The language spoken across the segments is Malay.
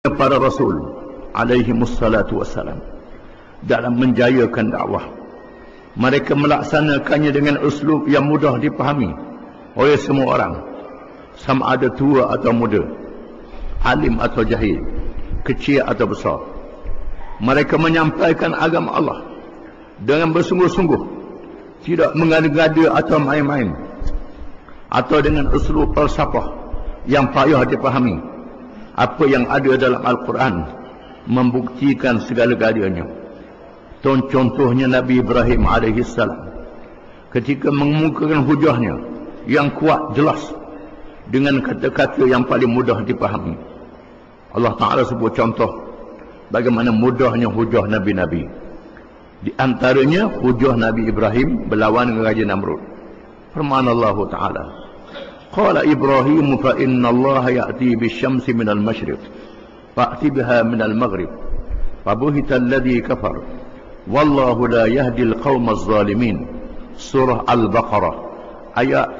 para rasul alaihimussalatu wassalam dalam menjayakan dakwah. Mereka melaksanakannya dengan uslub yang mudah dipahami oleh semua orang, sama ada tua atau muda, alim atau jahil, kecil atau besar. Mereka menyampaikan agama Allah dengan bersungguh-sungguh, tidak mengada-gada atau main-main, atau dengan uslub falsafah yang payah dipahami. Apa yang ada dalam Al-Quran membuktikan segala-galanya. Contohnya Nabi Ibrahim AS ketika mengemukakan hujahnya yang kuat, jelas, dengan kata-kata yang paling mudah dipahami. Allah Ta'ala sebut contoh bagaimana mudahnya hujah Nabi-Nabi. Di antaranya hujah Nabi Ibrahim berlawan dengan Raja Namrud. Firman Allah Ta'ala, Qala Ibrahim fa inna Allah ya'ti bisyamsi minal masyriq fa'ti biha minal maghrib fabuhita alladhi kafar wallahu la yahdil qawmaz zalimin. Surah Al-Baqarah ayat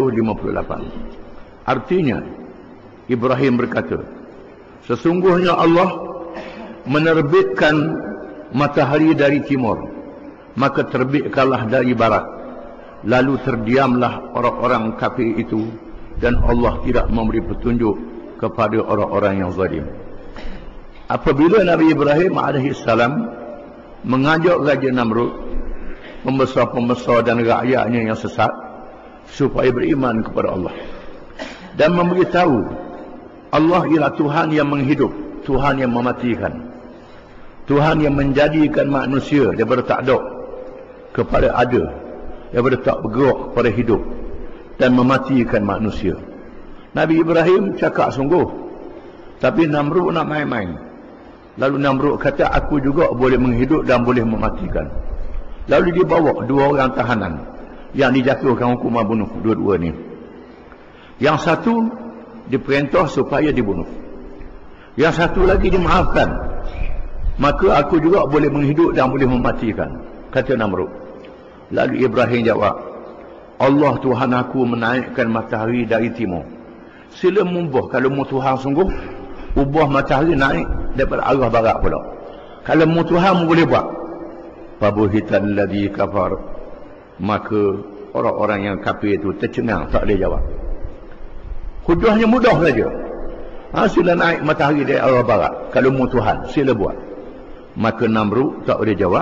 358. Artinya Ibrahim berkata, sesungguhnya Allah menerbitkan matahari dari timur, maka terbitkanlah dari barat. Lalu terdiamlah orang-orang kafir itu, dan Allah tidak memberi petunjuk kepada orang-orang yang zalim. Apabila Nabi Ibrahim AS mengajak Raja Namrud, pembesar-pembesar dan rakyatnya yang sesat, supaya beriman kepada Allah dan memberitahu Allah ialah Tuhan yang menghidup, Tuhan yang mematikan, Tuhan yang menjadikan manusia daripada tak ada kepada ada, daripada tak bergerak kepada hidup, dan mematikan manusia. Nabi Ibrahim cakap sungguh, tapi Namrud nak main-main. Lalu Namrud kata, aku juga boleh menghidup dan boleh mematikan. Lalu dibawa dua orang tahanan yang dijatuhkan hukuman bunuh, dua-dua ni. Yang satu diperintah supaya dibunuh, yang satu lagi dimaafkan. Maka aku juga boleh menghidup dan boleh mematikan, kata Namrud. Lalu Ibrahim jawab, Allah Tuhan aku menaikkan matahari dari timur. Sila mubah, kalau mu Tuhan sungguh, ubah matahari naik daripada arah barat pula. Kalau mu Tuhan mu boleh buat. Fabuhital ladzi kafar, maka orang-orang yang kafir itu tercengang, tak boleh jawab. Hujahnya mudah saja. Sila naik matahari dari arah barat, kalau mu Tuhan, sila buat. Maka Namrud tak boleh jawab.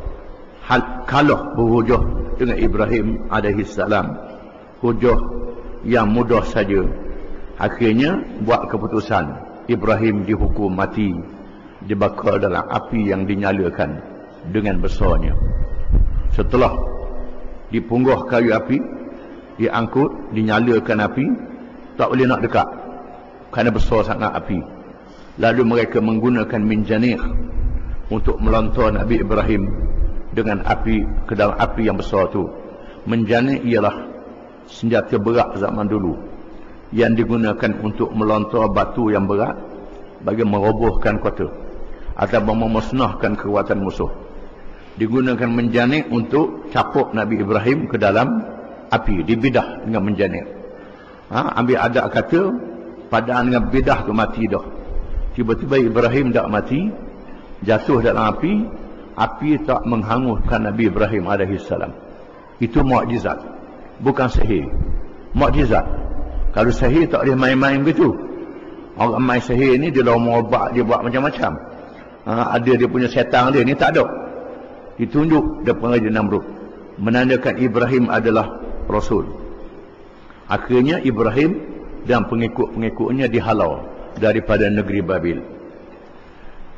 Kalah berhujah dengan Ibrahim AS, hujah yang mudah saja. Akhirnya buat keputusan, Ibrahim dihukum mati, dibakar dalam api yang dinyalakan dengan besarnya. Setelah dipunggah kayu api, diangkut, dinyalakan api, tak boleh nak dekat kerana besar sangat api. Lalu mereka menggunakan minjanik untuk melontar Nabi Ibrahim dengan api, ke dalam api yang besar tu. Menjanik ialah senjata berat zaman dulu yang digunakan untuk melontar batu yang berat bagi merobohkan kota atau memusnahkan kekuatan musuh. Digunakan menjanik untuk capuk Nabi Ibrahim ke dalam api, dibidah dengan menjanik. Ambil adat kata padaan dengan bidah tu mati dah. Tiba-tiba Ibrahim tak mati, jatuh dalam api. Api tak menghanguskan Nabi Ibrahim AS. Itu mukjizat, bukan sihir. Mukjizat. Kalau sihir tak boleh main-main begitu. Orang main sihir ni dia lama obat, dia buat macam-macam. Ada dia punya setan dia, ni tak ada. Ditunjuk depan Raja Namrud, menandakan Ibrahim adalah Rasul. Akhirnya Ibrahim dan pengikut-pengikutnya dihalau daripada negeri Babil.